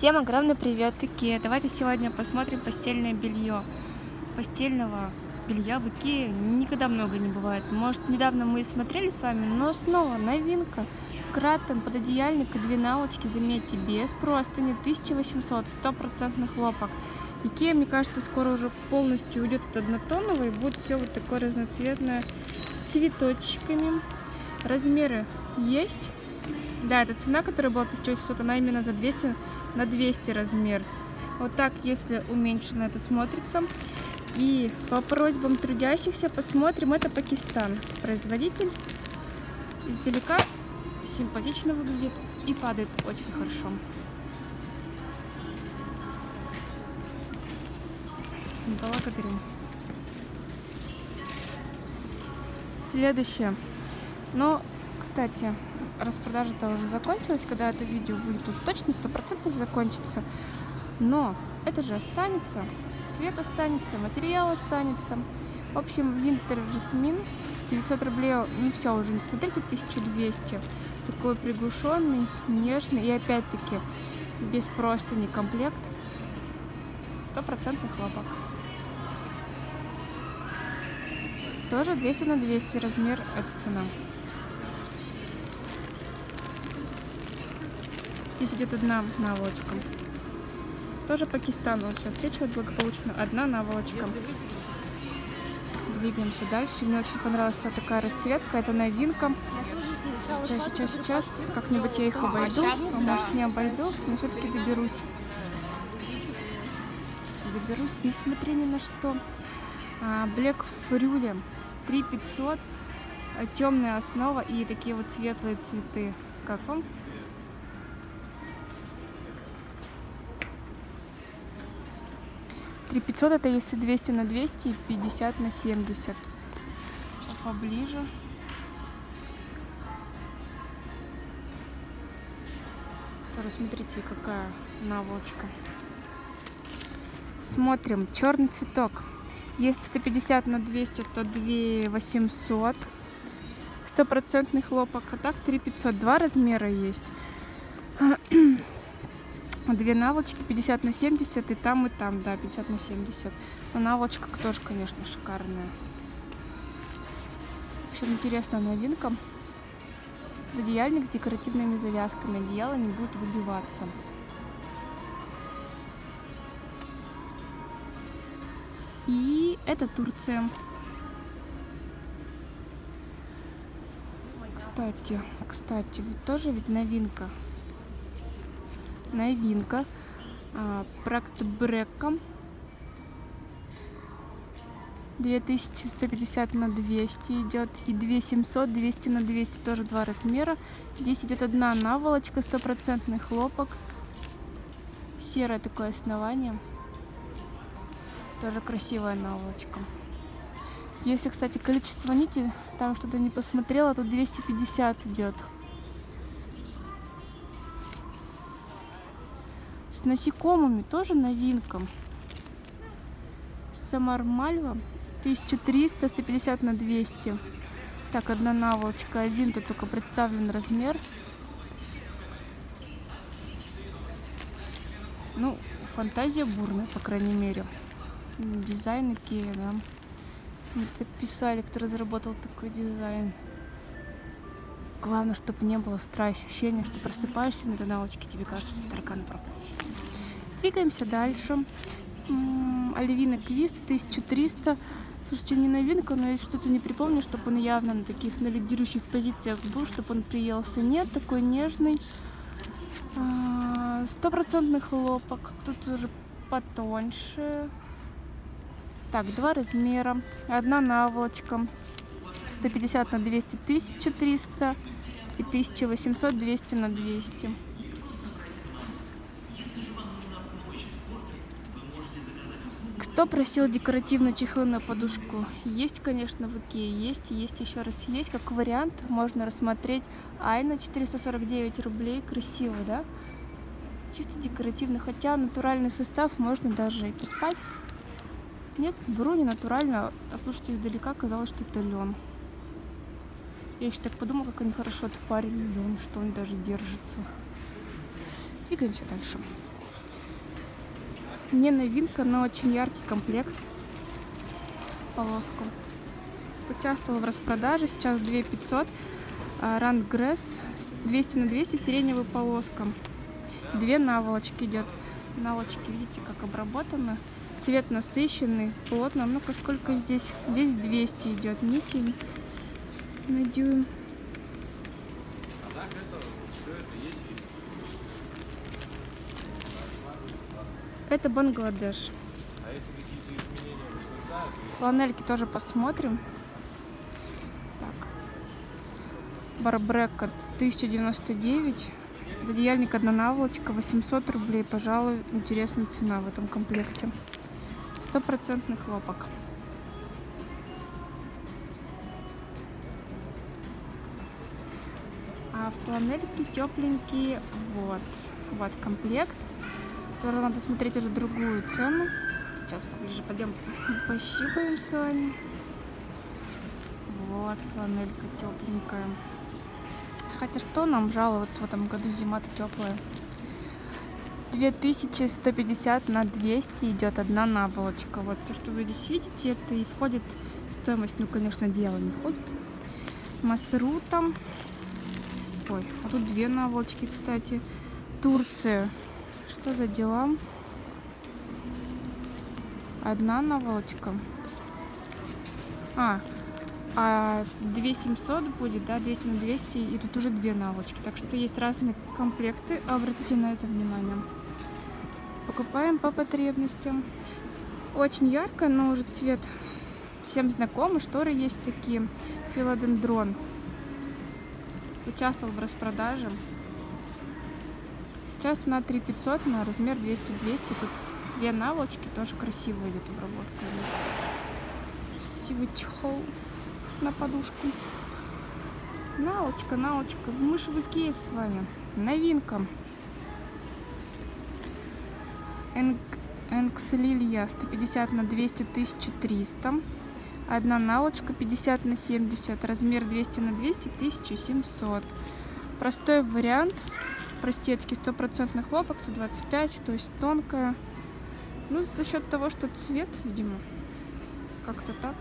Всем огромный привет, Икеа! Давайте сегодня посмотрим постельное белье. Постельного белья в Икее никогда много не бывает. Может, недавно мы и смотрели с вами, но снова новинка. Краттон, пододеяльник и две наволочки, заметьте, без простыни, 1800, 100% хлопок. Икеа, мне кажется, скоро уже полностью уйдет от однотонного и будет все вот такое разноцветное с цветочками. Размеры есть. Да, эта цена, которая была 1800, она именно за 200 на 200 размер. Вот так, если уменьшенно, это смотрится. И по просьбам трудящихся посмотрим, это Пакистан. Производитель издалека симпатично выглядит и падает очень хорошо. Благодарю. Следующее. Но, кстати, распродажа-то уже закончилась, когда это видео будет уж точно 100% закончится. Но это же останется, цвет останется, материал останется. В общем, Winter Jasmine, 900 рублей, ну все, уже не смотрите, 1200. Такой приглушенный, нежный и опять-таки без простыни комплект. 100% хлопок. Тоже 200 на 200 размер, это цена. Здесь идет одна наволочка. Тоже Пакистан лучше отсвечивает благополучно. Одна наволочка. Двигаемся дальше. Мне очень понравилась такая расцветка. Это новинка. Сейчас. Как-нибудь я их обойду. Может, не обойду, но все-таки доберусь. Несмотря ни на что. Black Fury 3500. Темная основа и такие вот светлые цветы. Как вам? $3 500 это если 200 на 200 и 50 на 70. Поближе. Тоже смотрите, какая наволочка. Смотрим. Черный цветок. Если 150 на 200, то 2800. 100% хлопок. А так 3 500. Два размера есть. Две наволочки 50 на 70 и там, да, 50 на 70. Но наволочка тоже, конечно, шикарная. В общем, интересная новинка. Одеяльник с декоративными завязками. Одеяло не будет выбиваться. И это Турция. Кстати, вот тоже ведь новинка. Практбреком 2150 на 200 идет и 2700 200 на 200 тоже два размера. Здесь идет одна наволочка, 100% хлопок, серое такое основание, тоже красивая наволочка. Если, кстати, количество нити там что-то не посмотрела, то 250 идет. С насекомыми тоже новинка. Самар Мальва 1300, 150 на 200. Так, одна наволочка, один тут только представлен размер. Ну, фантазия бурная, по крайней мере. Дизайн Икеа, да. Мне подписали, кто разработал такой дизайн. Главное, чтобы не было ощущения, что просыпаешься на этой наволочке, тебе кажется, что таракан пропал. Двигаемся дальше. Оливина Квист 1300. Слушайте, не новинка, но если что-то не припомню, чтобы он явно на таких на лидирующих позициях был, чтобы он приелся. Нет, такой нежный. 100% хлопок. Тут уже потоньше. Так, два размера. Одна наволочка. 150 на 200 1300 и 1800 200 на 200. Кто просил декоративные чехлы на подушку? Есть, конечно, в Икее. Есть еще раз. Есть как вариант. Можно рассмотреть. Айна 449 рублей. Красиво, да? Чисто декоративно. Хотя натуральный состав можно даже и поспать. Нет, беру не натурально. А слушайте, издалека казалось, что это лен. Я еще так подумала, как они хорошо отпарили лен, что он даже держится. Двигаемся дальше. Не новинка, но очень яркий комплект. Полоску. Участвовал в распродаже, сейчас 2500. Рангресс 200 на 200, сиреневая полоска. 2 наволочки идет. Наволочки, видите, как обработаны. Цвет насыщенный, плотно. Ну-ка, сколько здесь? Здесь 200 идет нитей на дюйм. Это Бангладеш. Фланельки тоже посмотрим. Так. Барбрека 1099. Одеяльник одна наволочка, 800 рублей. Пожалуй, интересная цена в этом комплекте. 100% хлопок. А фланельки тепленькие. Вот комплект. Тоже надо смотреть уже другую цену. Сейчас поближе пойдем пощипаем с вами. Вот фланелька тепленькая. Хотя что нам жаловаться, в этом году зима-то теплая. 2150 на 200 идет одна наволочка. Вот все, что вы здесь видите, это и входит в стоимость. Ну, конечно, дело не входит. Масрута. Ой, а тут 2 наволочки, кстати. Турция. Что за дела? Одна наволочка. А 2700 будет, да, 200 на 200, и тут уже 2 наволочки. Так что есть разные комплекты, обратите на это внимание. Покупаем по потребностям. Очень ярко, но уже цвет всем знакомый. Шторы есть такие. Филодендрон. Участвовал в распродаже. Сейчас цена 3500 на размер 200-200. Тут 2 наволочки, тоже красиво идет обработка. Красивый чехол на подушку. Наволочка. Мы же в Икее с вами. Новинка. Энкслилья 150 на 200, 1300. Одна наволочка 50 на 70. Размер 200 на 200, 1700. Простой вариант. Простецкий, 100% хлопок, 125, то есть тонкая. Ну, за счет того, что цвет, видимо, как-то так.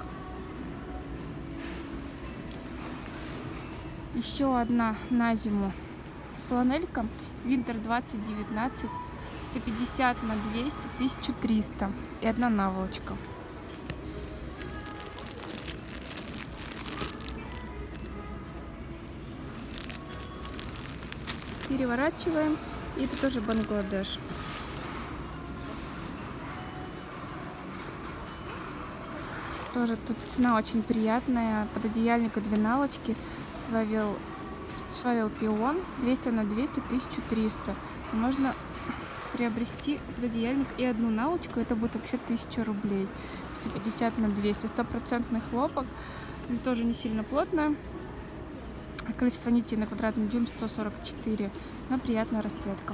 Еще одна на зиму фланелька. Винтер 2019. 150 на 200, 1300. И одна наволочка. Переворачиваем. И это тоже Бангладеш. Тоже тут цена очень приятная. Пододеяльника 2 наволочки. Свавел пион 200 на 200, 1300. Можно приобрести пододеяльник и одну наволочку. Это будет вообще 1000 рублей. 150 на 200. 100% хлопок. Тоже не сильно плотная. Количество нитей на квадратный дюйм 144. Но приятная расцветка.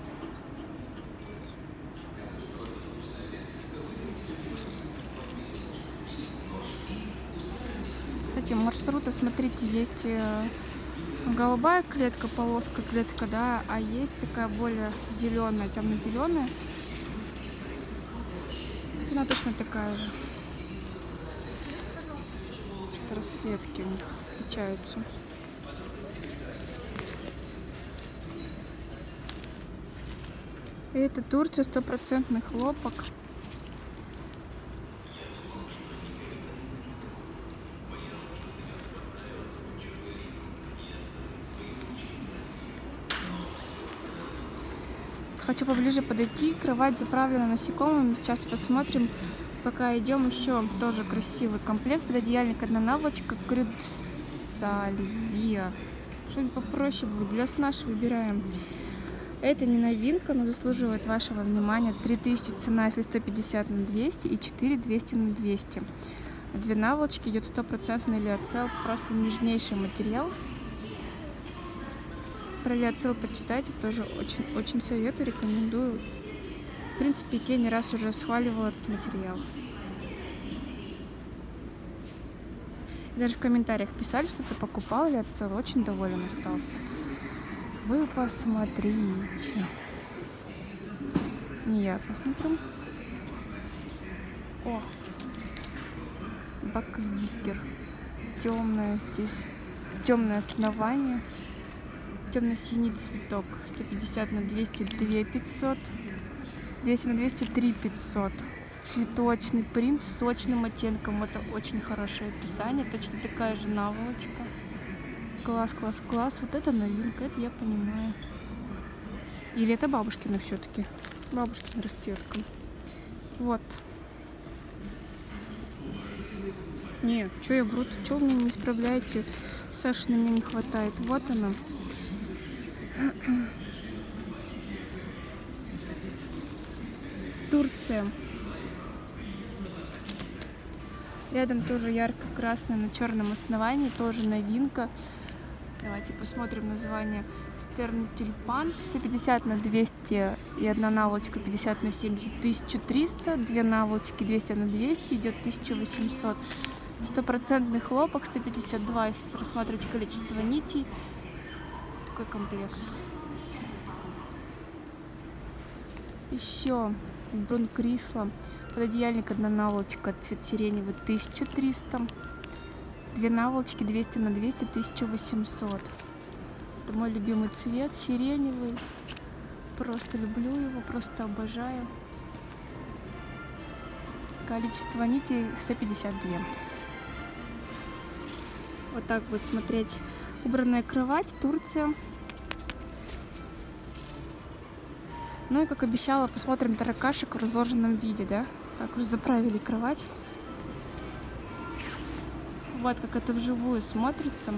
Кстати, маршруты, смотрите, есть голубая клетка, полоска, клетка, да, а есть такая более зеленая, темно-зеленая. Цена точно такая же. Что расцветки у них отличаются. И это Турция, 100% хлопок. Хочу поближе подойти. Кровать заправлена насекомыми. Сейчас посмотрим. Пока идем, еще тоже красивый комплект. Пододеяльник, одна наволочка. Крюдсальвия. Что-нибудь попроще будет. Для сна выбираем. Это не новинка, но заслуживает вашего внимания. 3000 цена, если 150 на 200, и 4 200 на 200. 2 наволочки, идет 100% лиоцел. Просто нежнейший материал. Про лиоцел почитайте, тоже очень советую, рекомендую. В принципе, Икея не раз уже схваливала этот материал. Даже в комментариях писали, что ты покупал лиоцел, очень доволен остался. Вы посмотрите. Не я посмотрю. О, баквикер. Темное здесь, темное основание, темно-синий цветок. 150 на 200, 2500, 200 на 200, 3500. Цветочный принт с сочным оттенком. Это очень хорошее описание. Точно такая же наволочка. Класс, класс, класс. Вот это новинка, это я понимаю. Или это бабушкина все-таки? Бабушкина расцветка. Вот. Не, что я вру? Что вы меня не исправляете? Саши на меня не хватает. Вот она. Турция. Рядом тоже ярко-красное на черном основании. Тоже новинка. Давайте посмотрим название. Стернтюльпан. 150 на 200 и одна наволочка 50 на 70. 1300. Две наволочки 200 на 200 идет 1800. Стопроцентный хлопок 152. Если рассматривать количество нитей. Такой комплект. Еще брункрисла. Пододеяльник, одна наволочка, цвет сиреневый 1300. Две наволочки 200 на 200, 1800. Это мой любимый цвет, сиреневый. Просто люблю его, просто обожаю. Количество нитей 152. Вот так будет смотреть убранная кровать, Турция. Ну и, как обещала, посмотрим таракашек в разложенном виде, да? Как уже заправили кровать. Вот как это вживую смотрится.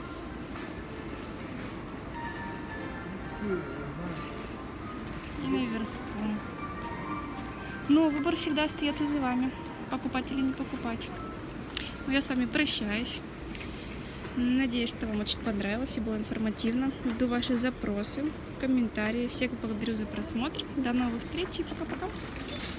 И наверху. Ну, выбор всегда остается за вами. Покупать или не покупать. Но я с вами прощаюсь. Надеюсь, что вам очень понравилось и было информативно. Жду ваши запросы, комментарии. Всех благодарю за просмотр. До новых встреч и пока-пока.